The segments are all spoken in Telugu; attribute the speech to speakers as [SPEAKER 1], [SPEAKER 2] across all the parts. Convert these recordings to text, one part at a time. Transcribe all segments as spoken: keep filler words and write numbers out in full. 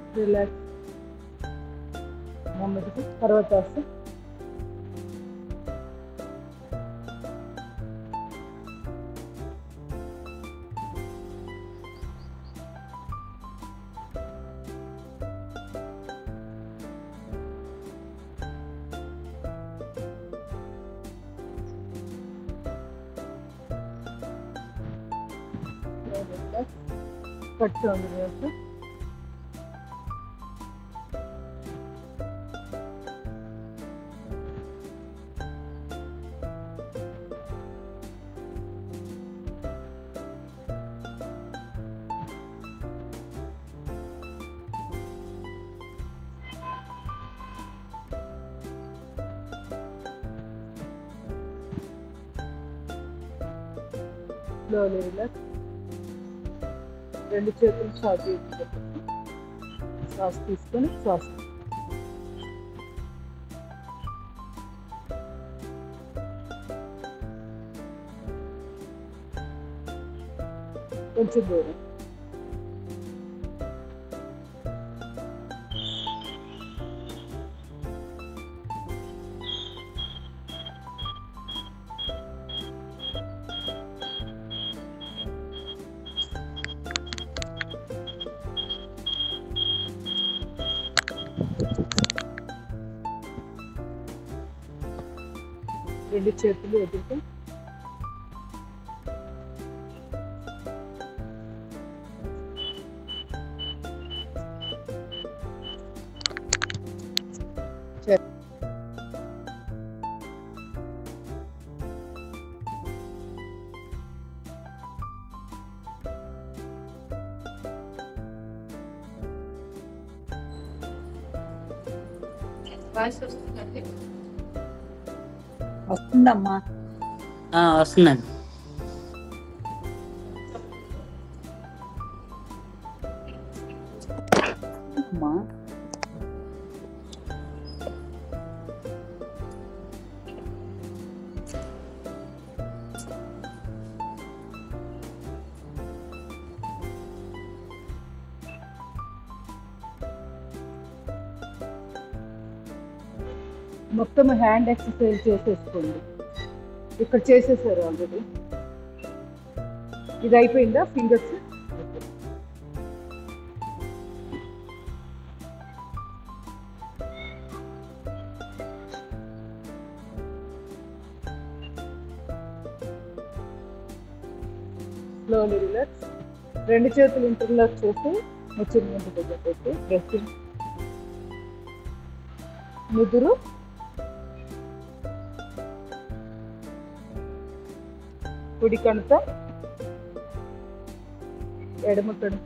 [SPEAKER 1] రిలాక్స్ నెమ్మదిగా తర్వాత వస్తే కట్ ఉంది వేసి స్లోలీ రిలాక్స్. రెండు చేతులు ఛాతీ ఎత్తి పెట్టండి. శ్వాస తీసుకొని శ్వాస కొంచెం దూరం. రెండు చేతులు ఎదురుగా
[SPEAKER 2] వస్తుందమ్మా.
[SPEAKER 3] వస్తుందండి.
[SPEAKER 2] అమ్మా
[SPEAKER 1] మొత్తం హ్యాండ్ ఎక్సర్సైజ్ చేసేసుకోండి. ఇక్కడ చేసేసారు ఆల్రెడీ. ఇది అయిపోయిందా ఫింగర్స్? Slowly relax. రెండు చేతులు ఇంటర్లాక్ చేసి ముచ్చిన ముందు దగ్గర పెట్టి బ్రెస్టింగ్ ముదురు కుడి కణుక ఎడమ కణుక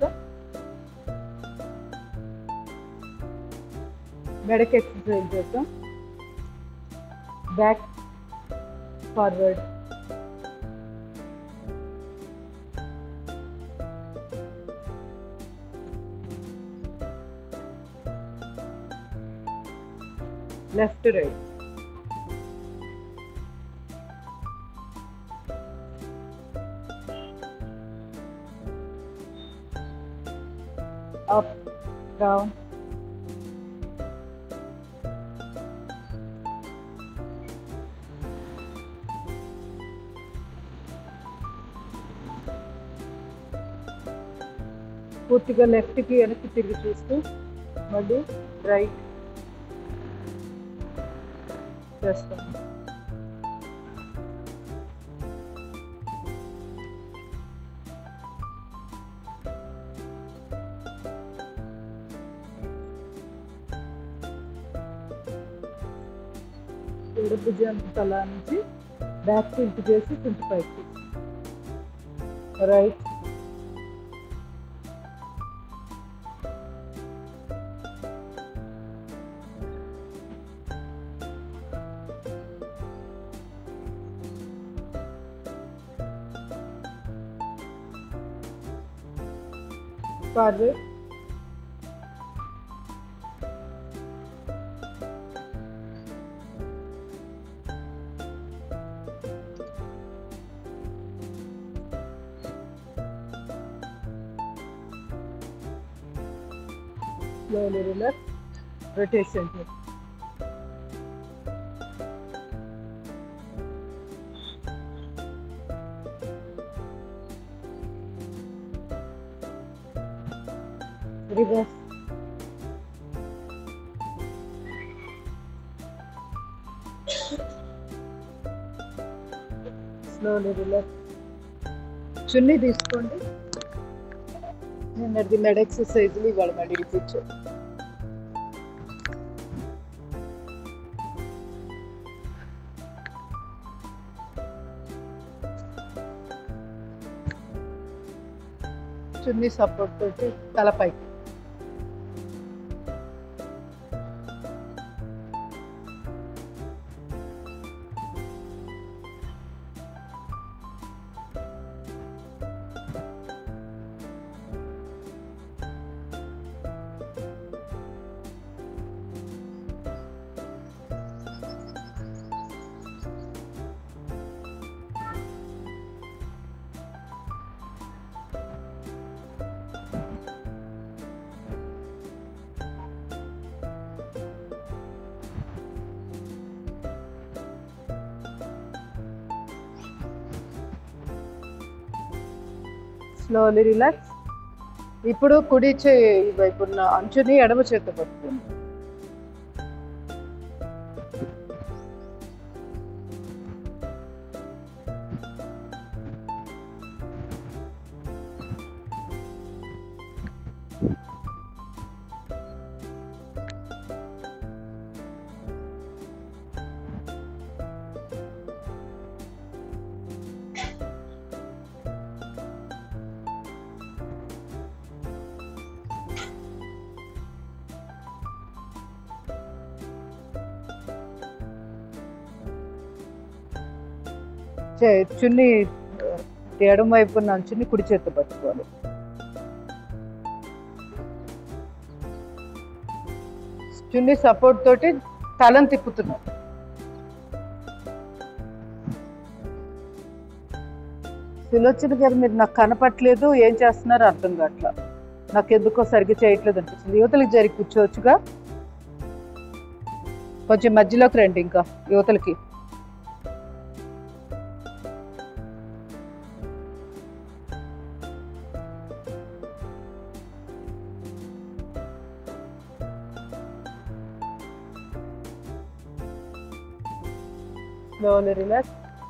[SPEAKER 1] మెడకి ఎక్సర్సైజ్ చేద్దాం. Back forward left right up, down, పూర్తిగా లెఫ్ట్కి వెనక్కి తిరిగి చూస్తూ మళ్ళీ రైట్ చేస్తాము. భుజం తల నుంచి బ్యాక్ టిల్ట్ చేసి twenty five right forward Slowly relax. Rotation here. Reverse. Slowly relax. చున్నీ తీసుకోండి. నిన్నటి మెడ ఎక్సర్సైజ్లు ఇవాళ మళ్ళీ రిపీట్ చేయండి. చున్నీ సపోర్ట్ తోటి తలపైకి. Slowly relax. ఇప్పుడు కుడి చేయి వైపు ఉన్న అంచుని ఎడమ చేత పట్టుకోండి. చున్నీ ఎడమ వైపు ఉన్న అంచుని కుడి చేత పట్టుకోవాలి. చున్నీ సపోర్ట్ తోటి తలను తిప్పుతున్నాం. సులోచన గారు మీరు నాకు కనపట్లేదు, ఏం చేస్తున్నారో అర్థం కావట్లా, నాకు ఎందుకో సరిగ్గా చేయట్లేదు అనిపిస్తుంది. యువతలకి జరిగి కూర్చోవచ్చుగా, కొంచెం మధ్యలోకి రండి. ఇంకా యువతలకి slowly relax.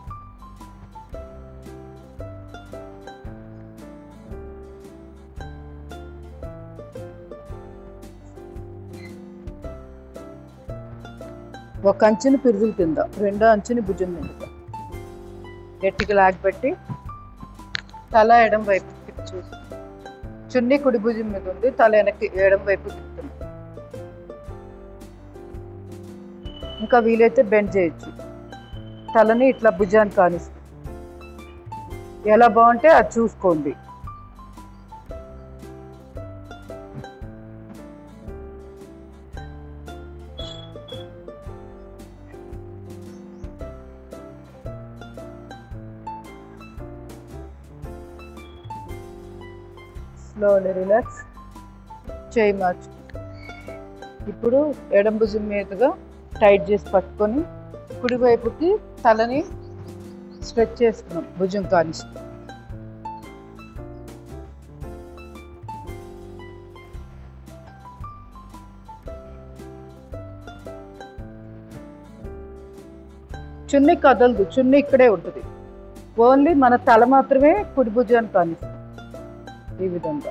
[SPEAKER 1] ఒక అంచుని పిరుదుల కింద, రెండో అంచుని భుజం మీద గట్టిగా లాగిపెట్టి తల ఎడం వైపు తిప్పి చూసి, చున్నీ కుడి భుజం మీద ఉంది, తల వెనక్కి ఎడం వైపు తిప్పుతుంది. ఇంకా వీలైతే బెండ్ చేయొచ్చు. తలని ఇట్లా భుజాన్ని కానిస్తుంది. ఎలా బాగుంటే అది చూసుకోండి. Slowly relax. చేయి మార్చు. ఇప్పుడు ఎడం భుజం మీదుగా టైట్ చేసి పట్టుకొని కుడివైపుకి తలని స్ట్రెచ్ చేస్తున్నాం, భుజం కానిస్తుంది. చున్నీ కదలదు, చున్నీ ఇక్కడే ఉంటుంది. ఓన్లీ మన తల మాత్రమే కుడి భుజాన్ని కానిస్తుంది. ఈ విధంగా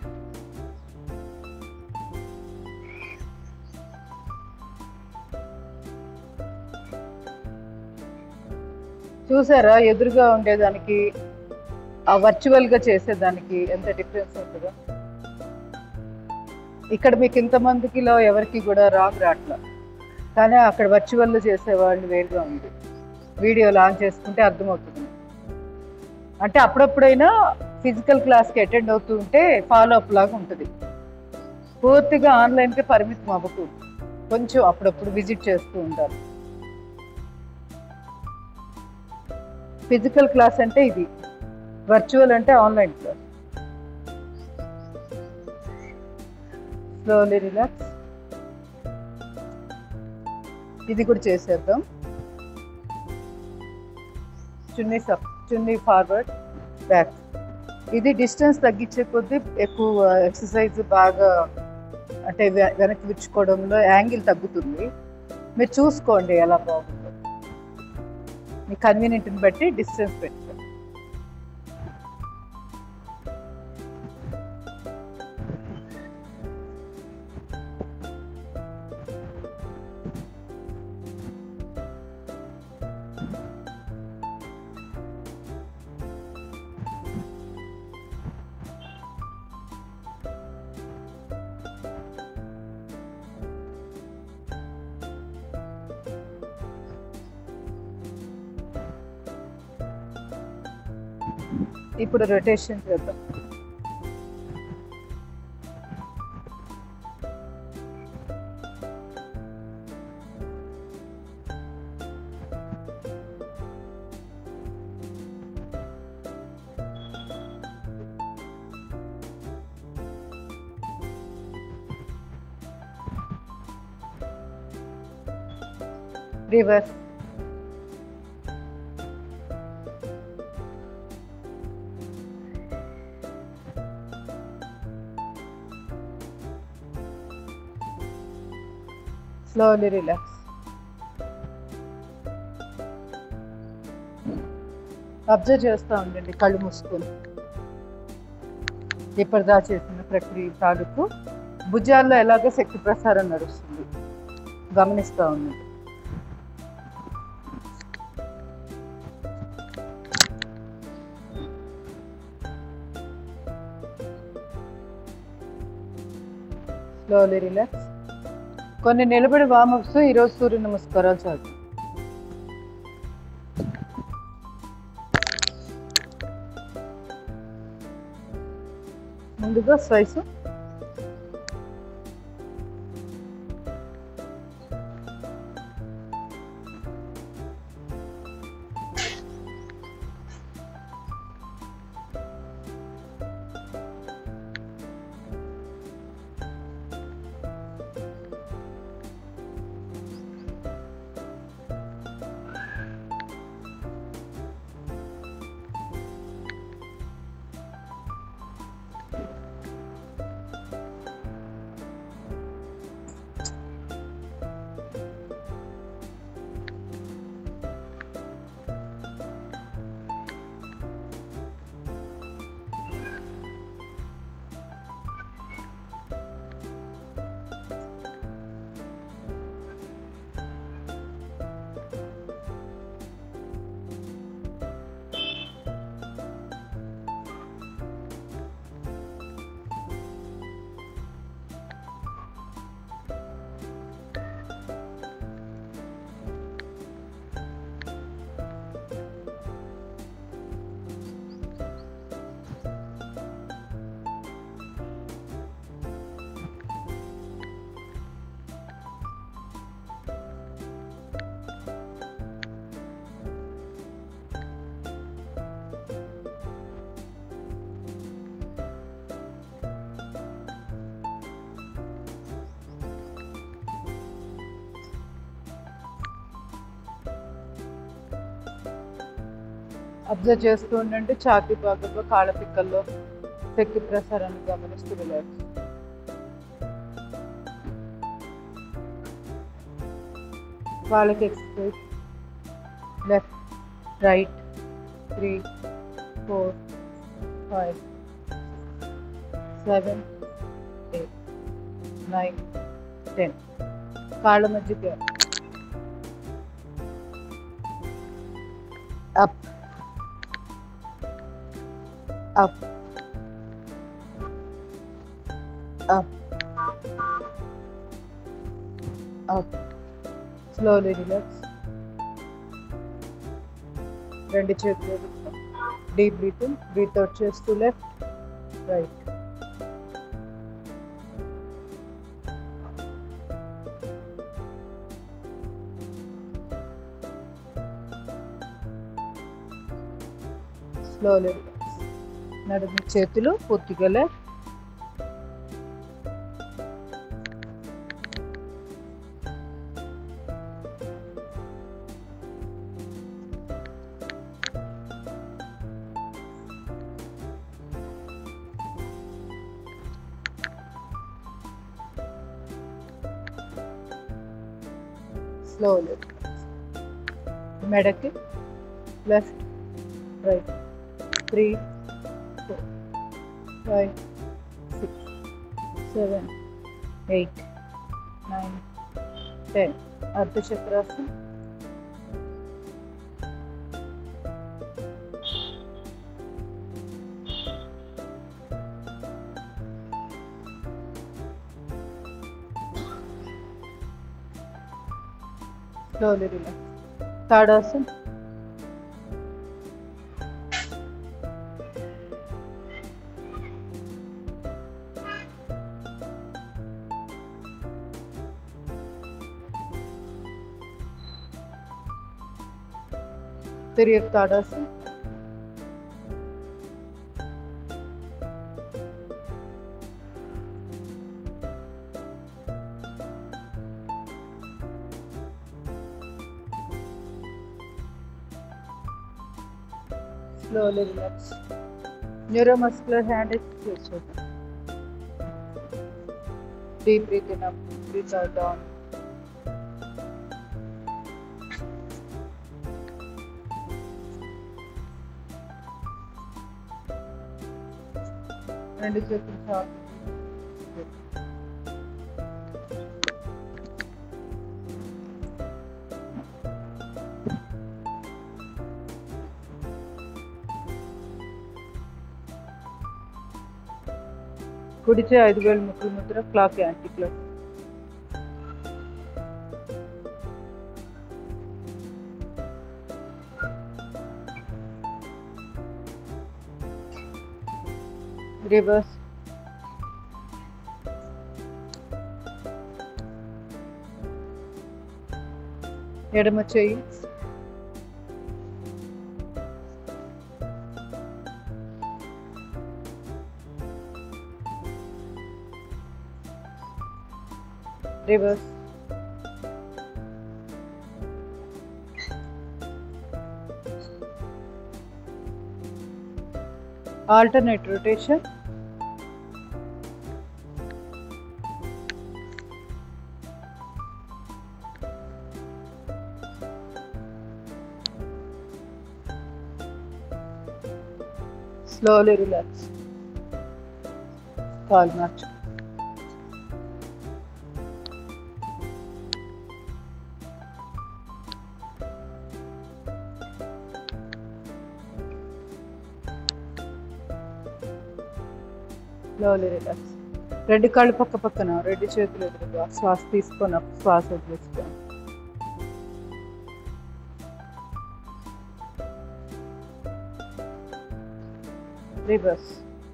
[SPEAKER 1] చూసారా, ఎదురుగా ఉండేదానికి ఆ వర్చువల్గా చేసేదానికి ఎంత డిఫరెన్స్ ఉంటుందో. ఇక్కడ మీకు ఇంతమందికిలో ఎవరికి కూడా రాంగ్ రాట్లా, కానీ అక్కడ వర్చువల్లో చేసేవాళ్ళు వేరుగా ఉంది. వీడియో లాంచ్ చేసుకుంటే అర్థమవుతుంది. అంటే అప్పుడప్పుడైనా ఫిజికల్ క్లాస్కి అటెండ్ అవుతూ ఉంటే ఫాలో అప్ లాగా ఉంటుంది. పూర్తిగా ఆన్లైన్కి పరిమితం అవ్వకూడదు, కొంచెం అప్పుడప్పుడు విజిట్ చేస్తూ ఉండాలి. ఫిజికల్ క్లాస్ అంటే ఇది, వర్చువల్ అంటే ఆన్లైన్ క్లాస్. Slowly relax. ఇది కూడా చేసేద్దాం. చున్నీ సప్ చున్నీ ఫార్వర్డ్ బ్యాక్. ఇది డిస్టెన్స్ తగ్గించే కొద్దీ ఎక్కువ ఎక్సర్సైజ్ బాగా అంటే వెనక్కి విచ్చుకోవడంలో యాంగిల్ తగ్గుతుంది. మీరు చూసుకోండి ఎలా బాగుందో. మీ కన్వీనియంట్ని బట్టి డిస్టెన్స్ పెట్టుకోండి. ఇప్పుడు రొటేషన్ చేద్దాం. రివర్స్. Slowly relax. అబ్జర్వ్ చేస్తూ ఉండండి కళ్ళు మూసుకొని. ఇప్పటిదా చేసిన ప్రక్రియ తాలూకు భుజాల్లో ఎలాగో శక్తి ప్రసారం నడుస్తుంది గమనిస్తూ ఉండండి. Slowly relax. కొన్ని నిలబడి వామప్స్ ఈరోజు సూర్య నమస్కారాలు చాలు. ముందుగా శ్వాస. అబ్జర్వ్ చేస్తూ ఉండండి ఛాతీ భాగంలో కాళ్ళ పిక్కల్లో శక్తి ప్రసారాన్ని గమనిస్తూ రిలాక్స్. వాళ్ళకి exercise. Left right three four five seven eight nine ten. కాళ్ళ మధ్యకి up up up up. Slowly relax. రెండు చేతులు deep breath in, breath out చేస్తూ లెఫ్ట్ రైట్. స్లోలీ నడుము చేతులు పూర్తిగా లెఫ్ట్ స్లోలీ మెడకి left right three four five six seven eight nine ten అర్ధచక్రాసనం. Slowly relax. Tadasana. Tiryak Tadasana. Slowly relax. Neuromuscular hand exercise చేద్దాం. Deep breath in up, breathe out down. రెండు చేతులు చాలు. కుడిచే ఐదు వేల ముక్కుల Mudra clock anti clock. Reverse. ఎడమ చెయ్యి reverse. Alternate rotation. Slowly relax. కాలు మార్చు. Slowly relax. రెండు కాళ్ళు పక్క పక్కన, రెండు చేతులు ఎదురుగా. శ్వాస తీసుకొని శ్వాస వదిలేసుకోండి. రివర్స్.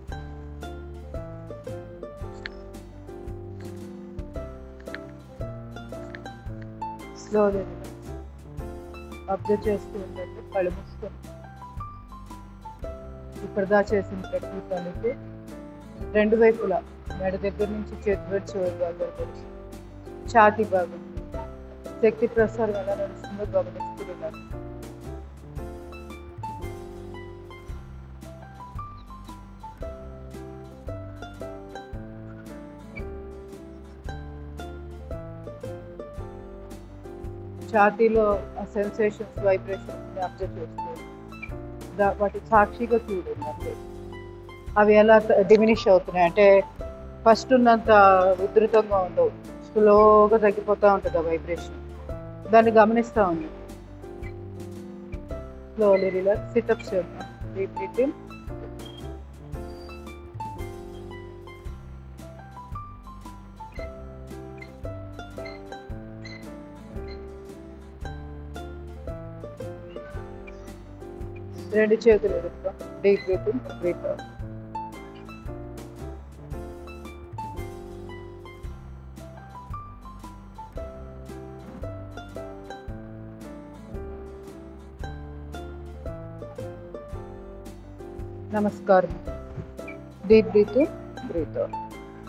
[SPEAKER 1] Slowly relax. అబ్జర్వ్ చేస్తూ ఉండండి. కళ్ళు మూసుకొని ఇప్పుడుదా చేసిన ప్రతి పనికి రెండు వైపులా మెడ దగ్గర నుంచి చేతి పెట్టి చివరి భాగం వరకు ఛాతీ భాగం శక్తి ప్రసారం ఎలా నడుస్తుందో గమనిస్తూ ఉండాలి. ఛాతీలో ఆ సెన్సేషన్స్ వైబ్రేషన్స్ అబ్జర్వ్ చేస్తూ దా వాటి సాక్షిగా చూడండి. అంటే అవి ఎలా డిమినిష్ అవుతున్నాయి అంటే ఫస్ట్ ఉన్నంత ఉధృతంగా ఉండవు, స్లోగా తగ్గిపోతూ ఉంటుంది ఆ వైబ్రేషన్. దాన్ని గమనిస్తూ ఉంది. Slowly relax. సిటప్స్ చేద్దాం. Deep breathing. రెండు చేతులు ఎదుగుతాం. Deep breathing. Breath out. నమస్కారం. Deep breathing. Breath out.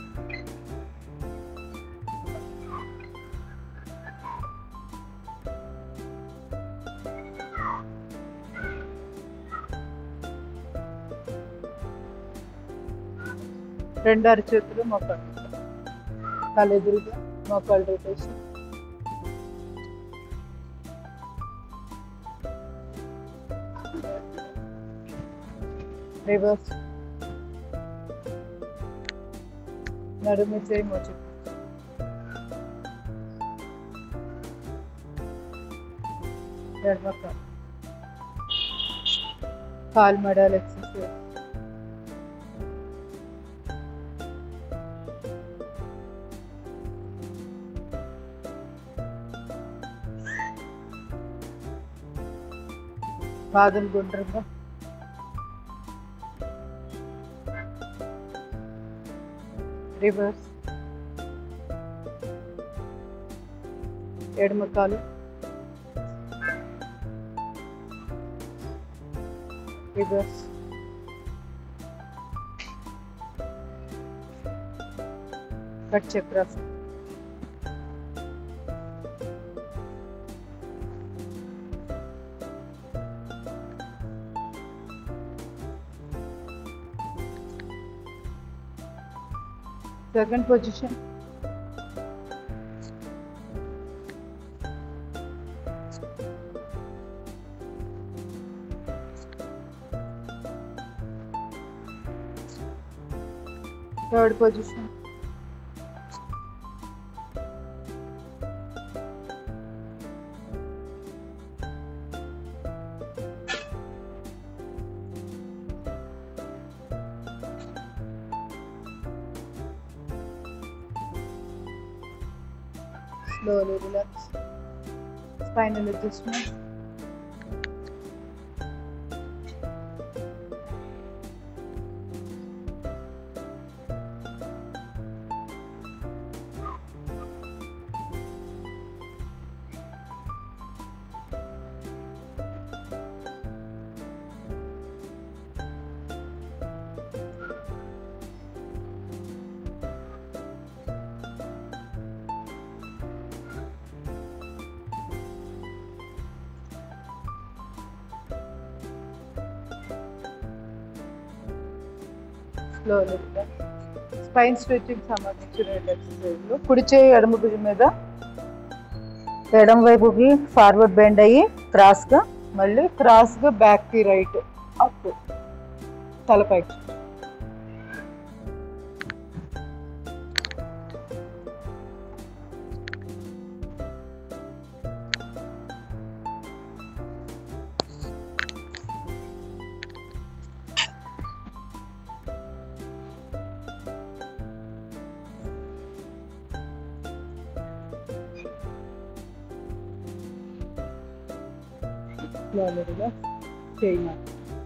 [SPEAKER 1] రెండు అరచేతులు మోకాళ్ళు, తలెదురుగా మోకాళ్ళు రొటేషన్. రివర్స్. నడుము చేయి మోచి. ఎడమ కాలు. కాలు మడాలు ఎక్సర్సైజ్. పాదం గుండ్రంగా. రివర్స్. ఎడమ కాలు. రివర్స్. కట్ చక్రాసనం. Second position. Third position. Slowly relax. Spinal adjustment. Slowly relax. Spine stretching సంబంధించిన రెండు ఎక్సర్సైజ్లు. కుడి చేయి ఎడమ భుజం మీద, ఎడమ వైపుకి ఫార్వర్డ్ బెండ్ అయ్యి క్రాస్గా, మళ్ళీ క్రాస్గా బ్యాక్కి రైట్ అప్, తలపైకి. Slowly relax. Staying up.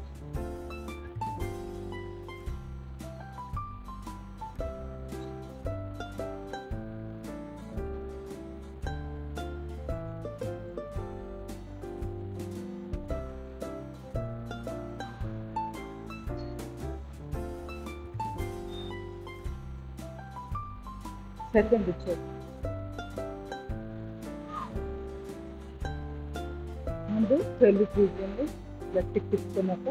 [SPEAKER 1] Second check. ముందు పెళ్లి తీసుకోండి, గట్టికి తీసుకున్నాక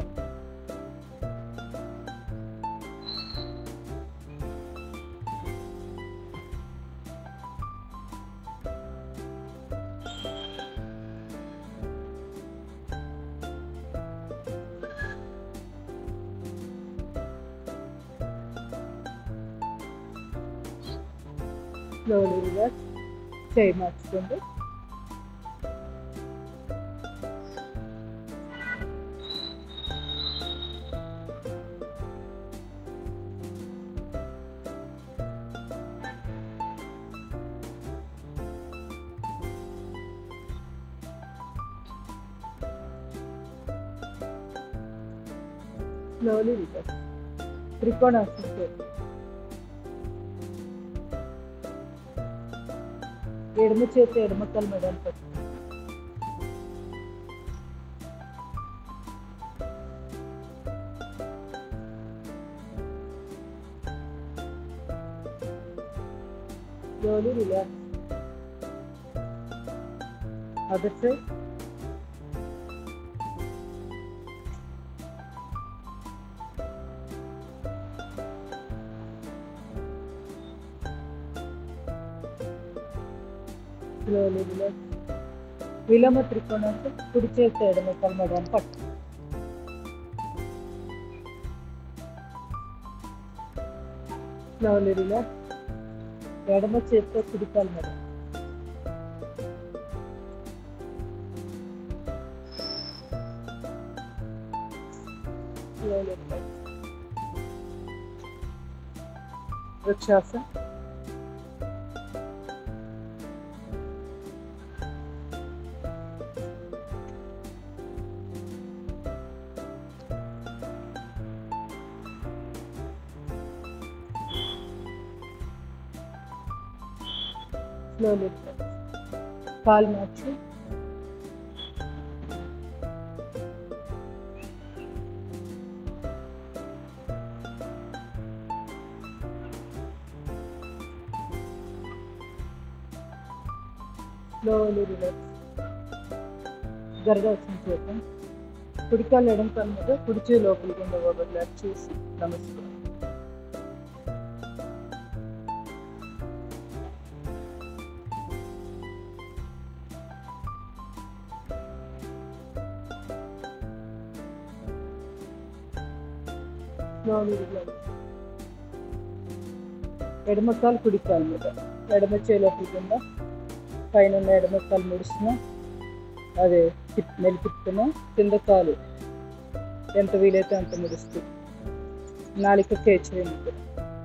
[SPEAKER 1] స్లోలీ రిలాక్స్. చేయి మార్చుకోండి. Slowly relax. త్రికోణాసనం. ఎడమ చేతి ఎడమ కాలు మెడలు పట్టు. Slowly relax. Other side. Slowly relax. విలోమ త్రికోణాసనం. కుడి చేతి ఎడమ కాలు మెడలు పట్టు. Slowly relax. ఎడమ చేతితో కుడికాలు మీద. Slowly relax. వృక్షాసన్. Slowly relax. కాలు మార్చి. Slowly relax. గర్భాసనం చేద్దాం. కుడికాలు ఎడం కాలు మీద, కుడిచే లోపలికి కింద ఓవర్లాప్ చేసి నమస్కారం. Slowly relax. ఎడమ కాలు కుడి కాలు మీద, ఎడమ చేలోపలి కింద, పైన ఉన్న ఎడమ కాలు ముడుస్తున్నా, అదే తిప్ మెలిపిస్తున్నా, కింద కాలు ఎంత వీలైతే అంత ముడుస్తూ నాలుక కేచేయండి.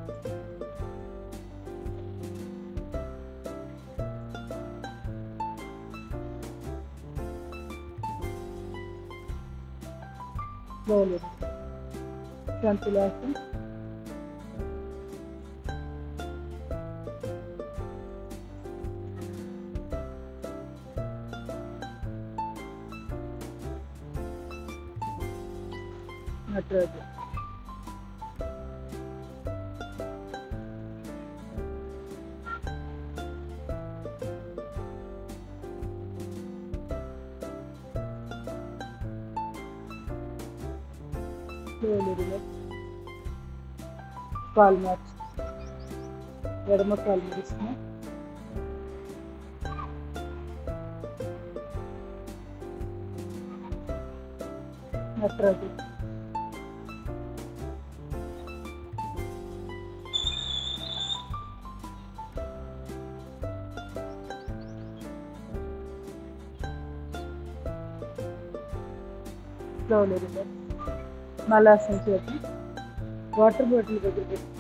[SPEAKER 1] స్లోలీ శాంతిలాసం. నటరాజు. Slowly relax. కాలు మార్చి. ఎడమ కాలు ముగిస్తున్నా, నటరాజు. Slowly relax. మలాసన చేద్దాం. వాటర్ బాటిల్ దగ్గర పెట్టి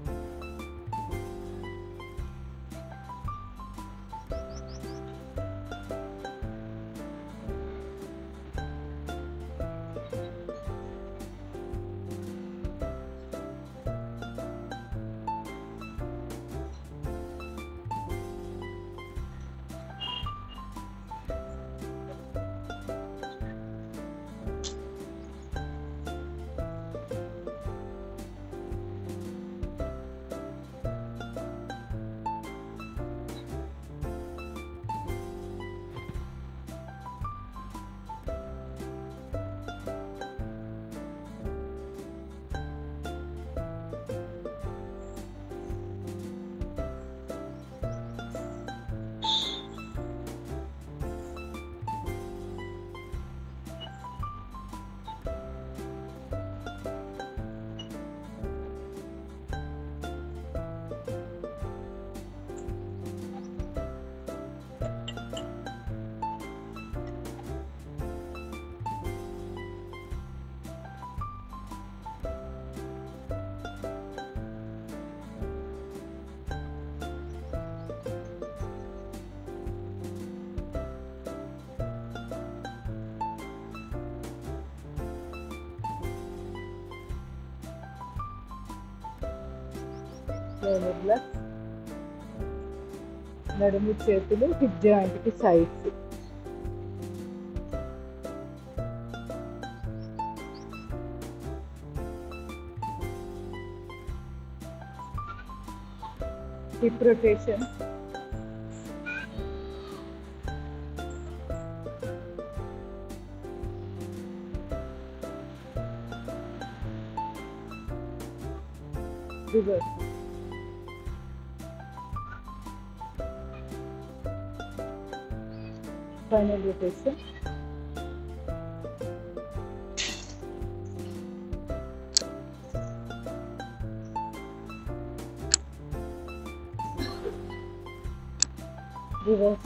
[SPEAKER 1] రిలాక్స్. నడుము చేతులు హిప్ జాయింట్ కి sides. Hip rotation. Reverse. Final rotation. reverse.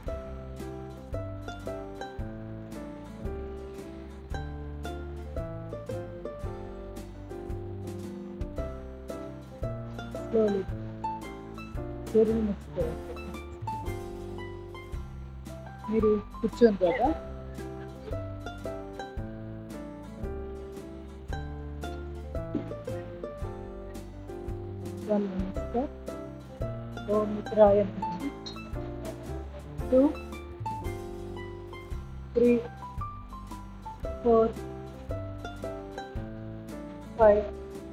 [SPEAKER 1] Slowly. సూర్యుని ముట్టుకోవాలి. మీరు కూర్చోండి కదా. One namaskar. Om Mitraya Namaha. Two, three, four, five,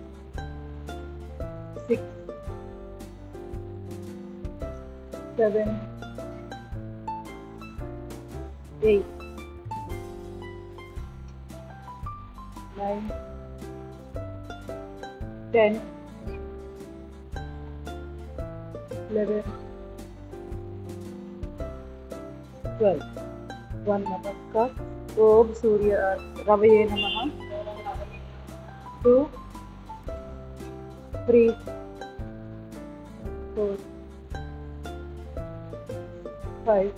[SPEAKER 1] six, seven, eight, nine, ten, eleven, twelve. One namaskar. Om Surya Ravaye Namaha. Two, three, four, five,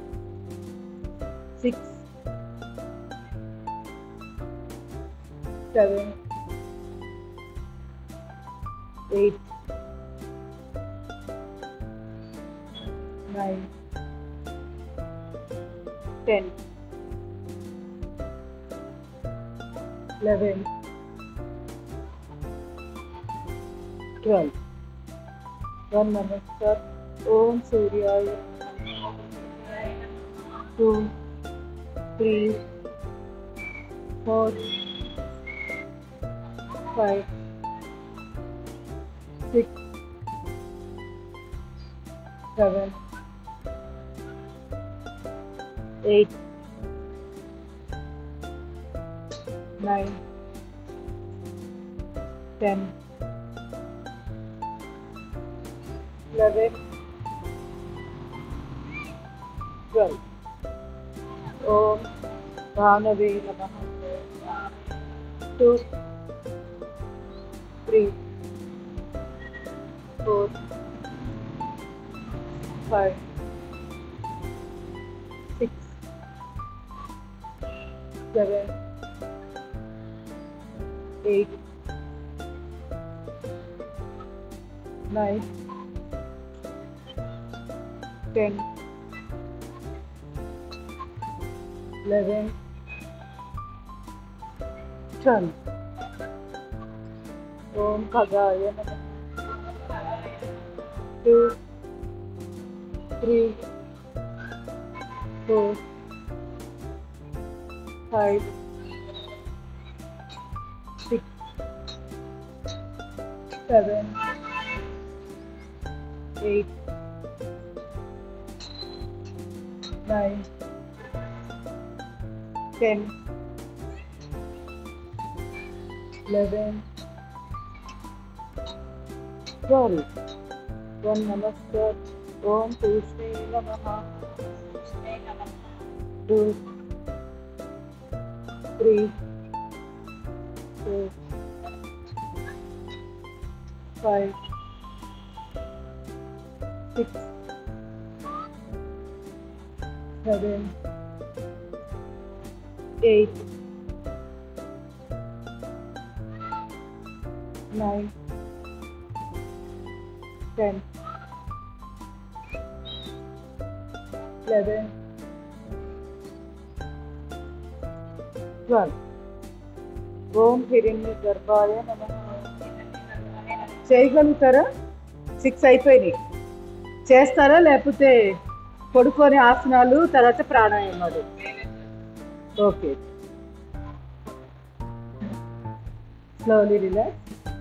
[SPEAKER 1] six, seven, eight, nine, ten, eleven, twelve. One namaskar. Om Suryaya. Two, three, four, five, six, seven, eight, nine, ten, eleven, twelve. Om Bhanave Namaha. Two, three, four, five, six, seven, eight, nine, ten, eleven, twelve. Om Khagaya Namaha. Two, three, four, five, six, seven, eight, nine, ten, eleven, twelve. One namaskar. Om Tushne Namaha. Two, three, four, five, six, seven, eight, nine, ten, eleven, twelve. Om Hiranya Garbhaya Namaha. చేయగలుగుతారా? సిక్స్ అయిపోయినాయి. చేస్తారా లేకపోతే పడుకొని ఆసనాలు తర్వాత ప్రాణాయామాలు? ఓకే. Slowly relax.